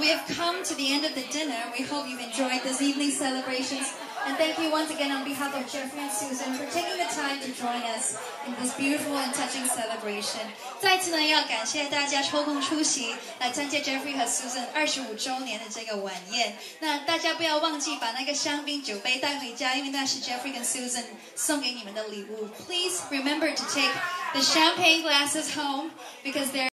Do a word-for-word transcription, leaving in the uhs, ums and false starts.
have come to the end of the dinner. We hope you've enjoyed this evening's celebrations. And thank you once again on behalf of Jeffrey and Susan for taking the time to join us in this beautiful and touching celebration. 再次呢，要感谢大家抽空出席来参加 Jeffrey 和 Susan 二十五周年的这个晚宴。那大家不要忘记把那个香槟酒杯带回家，因为那是 Jeffrey 跟 Susan 送给你们的礼物。Please remember to take the champagne glasses home because they're